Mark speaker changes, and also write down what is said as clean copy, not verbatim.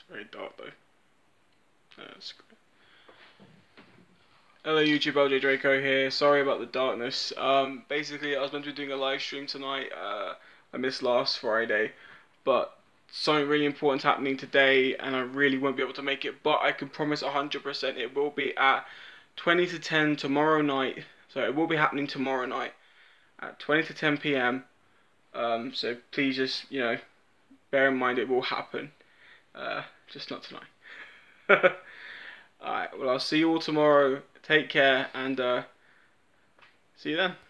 Speaker 1: very dark though. That's great. Hello YouTube, LJ Draco here. Sorry about the darkness. Basically I was meant to be doing a live stream tonight. I missed last Friday, but something really important happening today, and I really won't be able to make it. But I can promise 100% it will be at 20 to 10 tomorrow night. So it will be happening tomorrow night at 20 to 10 p.m. So please just bear in mind it will happen. Just not tonight. Alright, well I'll see you all tomorrow. Take care and see you then.